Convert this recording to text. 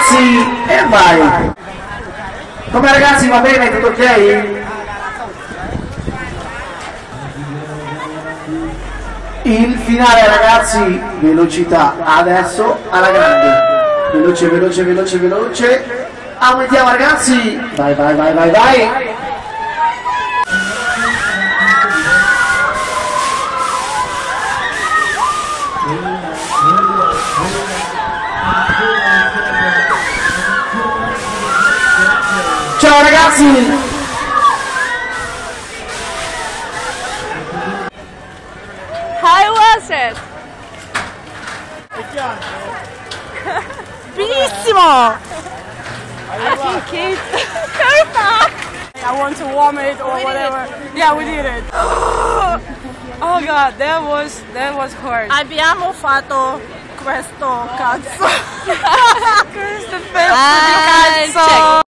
ragazzi e vai. Come ragazzi, va bene, tutto ok? Il finale ragazzi, velocità, adesso alla grande, veloce, veloce, veloce, veloce, aumentiamo ragazzi, vai, vai, vai, vai, vai. Ciao ragazzi! How was it? Bellissimo! I think it's perfect! I want to warm it or whatever. Yeah, we did it. Oh god, that was hard. Abbiamo fatto questo cazzo. Questo pezzo di cazzo.